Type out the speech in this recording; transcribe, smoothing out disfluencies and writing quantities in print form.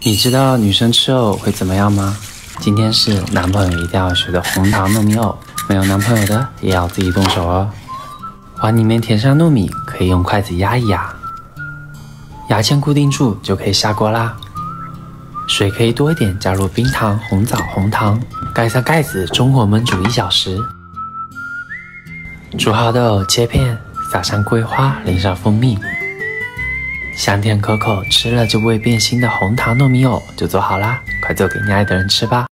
你知道女生吃藕会怎么样吗？今天是男朋友一定要学的红糖糯米藕，没有男朋友的也要自己动手哦。碗里面填上糯米，可以用筷子压一压，牙签固定住就可以下锅啦。水可以多一点，加入冰糖、红枣、红糖，盖上盖子，中火焖煮1小时。煮好的藕切片，撒上桂花，淋上蜂蜜，香甜可口，吃了就不会变心的红糖糯米藕就做好啦，快做给你爱的人吃吧。